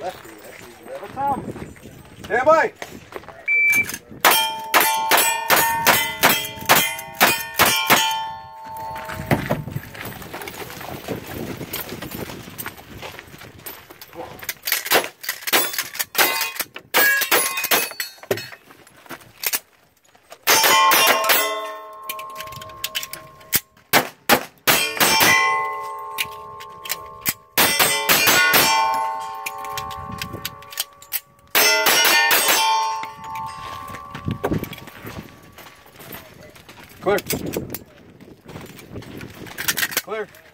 That's easy. Have a thumb. Stand by. Clear. Clear.